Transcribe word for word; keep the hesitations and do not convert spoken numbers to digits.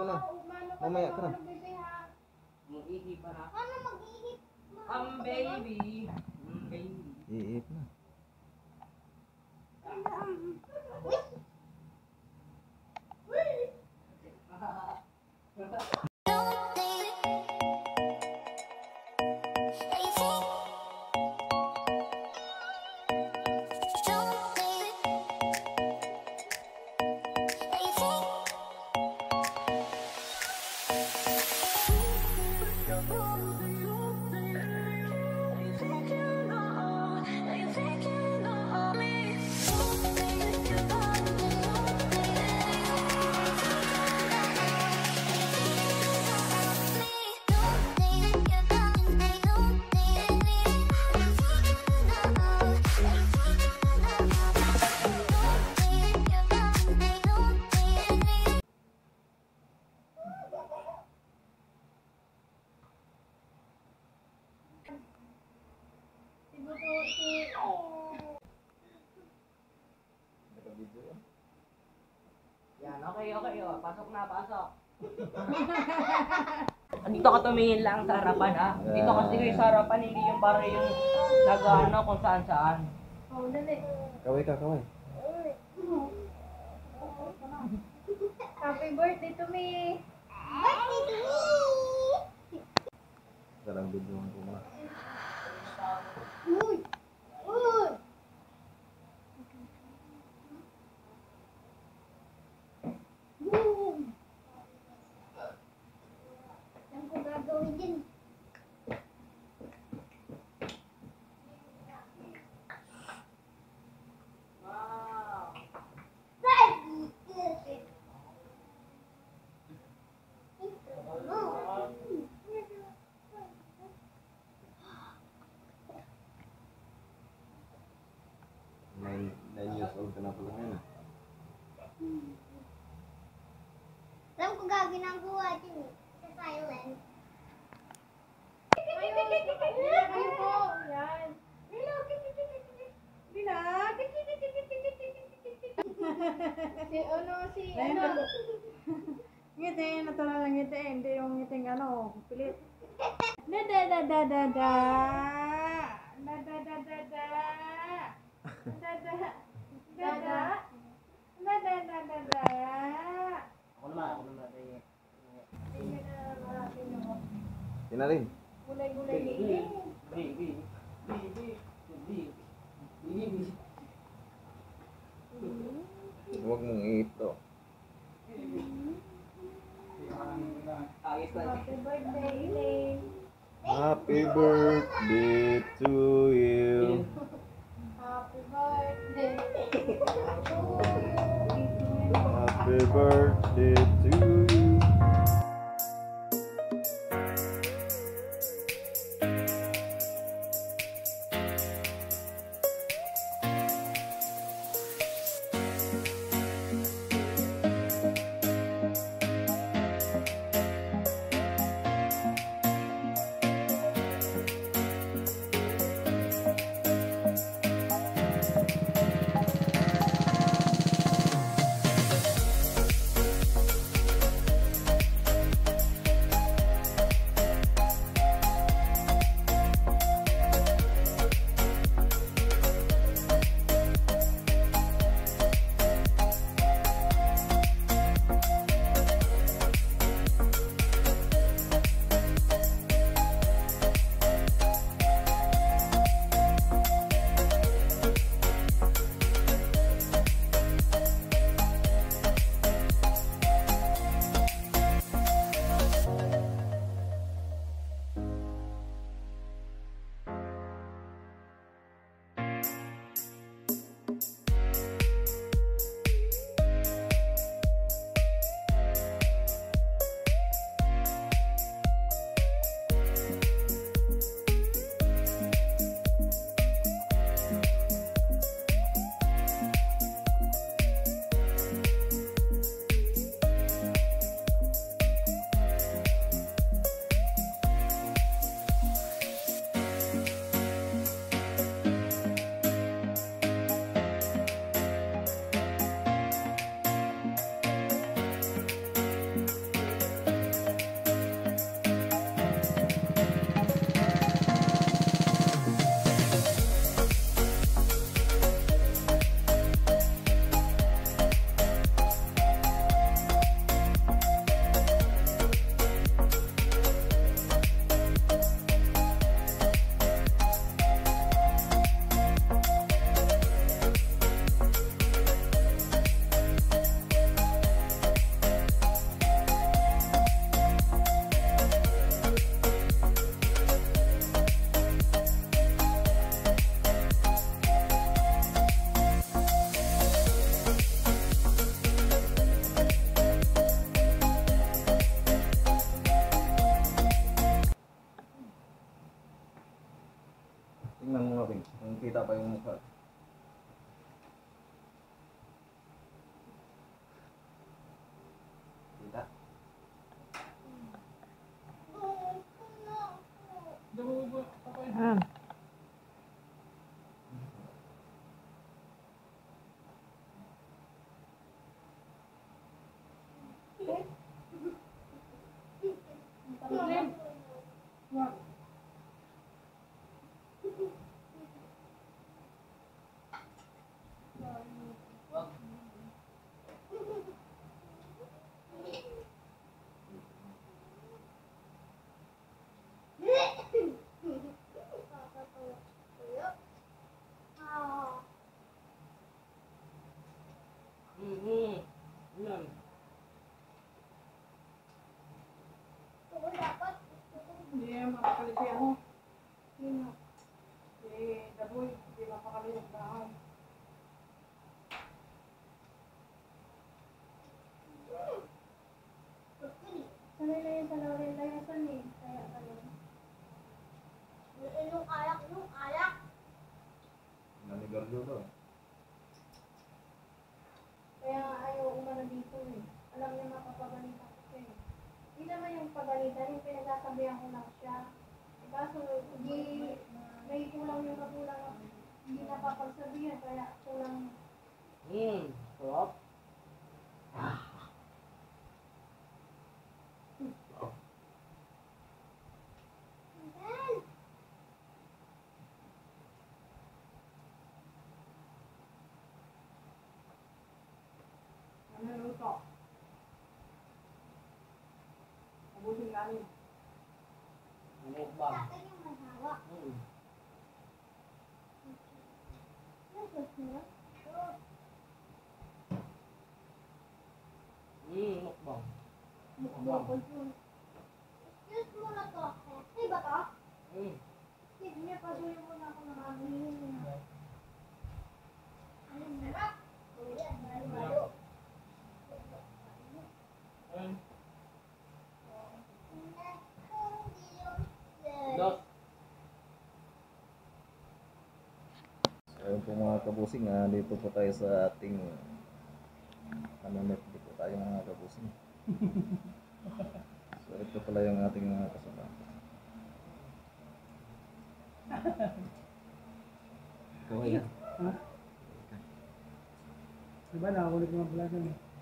mo na. Mamaya ka na. Mag-ihip pa na. Ano mag-ihip? Ang baby. Baby. Iip na. Yan, okay, okay. Oh. Pasok na, pasok. Dito ka tumingin lang sa harapan, ah. Dito kasi kayo sa harapan, hindi yung para yung nag-ano kung saan-saan. Oh, dali. Kaway ka, kaway. Happy birthday to me. Birthday to me. Dalang video ko muna. Uy! Uy! Boom! Saan ko gagawin din? Wow! nine, nine years old ka na pala ngayon. Alam ko gagawin ang buha din sa silent. Ayun po. Yan. Bila. Si ano, si ano. Ngiti, natural lang ngiti. Hindi yung ngiting ano, pilit. Da da da da da da. Da da da da da. Da da. Da da. Da da da da da. Ako naman, ako naman. Sina rin. Gulay-gulay Baby, ni. baby, baby, baby, baby. Huwag mong iip to. Ayos na. Happy birthday, Elaine. Happy birthday to you. Happy birthday. Happy birthday to you. kita pa yung mukha. Kita? Ah. Mm-hmm. Yan. Hindi yan mapakalit si ano. Sino? Si Daboy. Hindi mapakalit yung bahay. Sanay na yun sa Laurel Layasan eh. Kaya ano. Yung alak, yung alak. Nanigaryo to. Kaya nga ayaw umano dito eh. Alam niya mapapagalitan ko siya eh. Hindi naman yung pagalitan, yung pinagsasabihan ko lang siya. E kaso, hindi, may kulang yung magulang. Hindi napapagsabihan, kaya kulang. Mm. Sarap. Ano yung luto? Mabuting namin. Ano ba? Sa akin yung mahawa. Mm. Mm, mukbang. Excuse mo na to. Hey, ba to? Mm. Sige niya, pasuyo mo na ako ng aming. Ano na? Malo. Mm. Dos. Ayun po mga kabusing, ah, dito po tayo sa ating pananet. Dito po tayo mga kabusing. So ito pala yung ating mga kasama. Ikaw yan. Diba na, ulit mga pala dun eh.